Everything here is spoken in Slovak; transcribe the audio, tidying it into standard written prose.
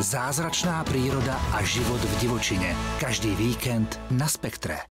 Zázračná príroda a život v divočine. Každý víkend na Spektre.